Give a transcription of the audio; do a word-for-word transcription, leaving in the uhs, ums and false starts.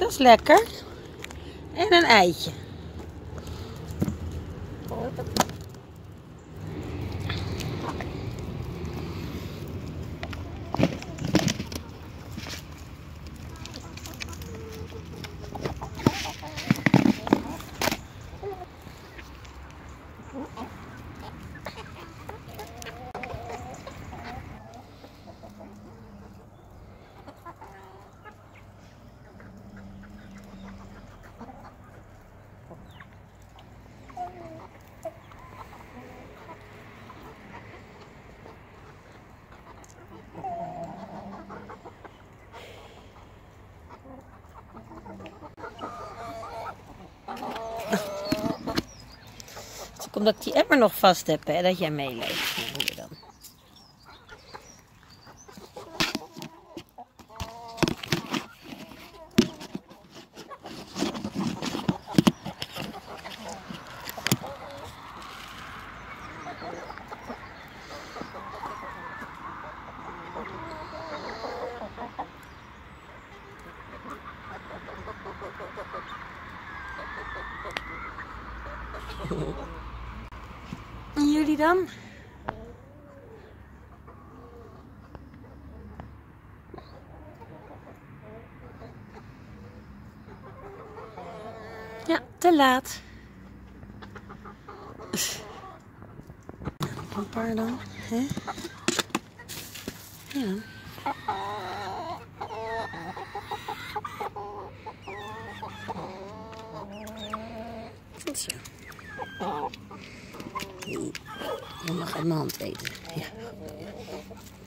Dat is lekker. En een eitje. Omdat ik die emmer nog vast heb, hè, dat jij meeleeft. Nou, hoe dan? En jullie dan? Ja, te laat. Een paar dan, hè? Ja. Goed zo. Je mag uit mijn hand eten. Ja.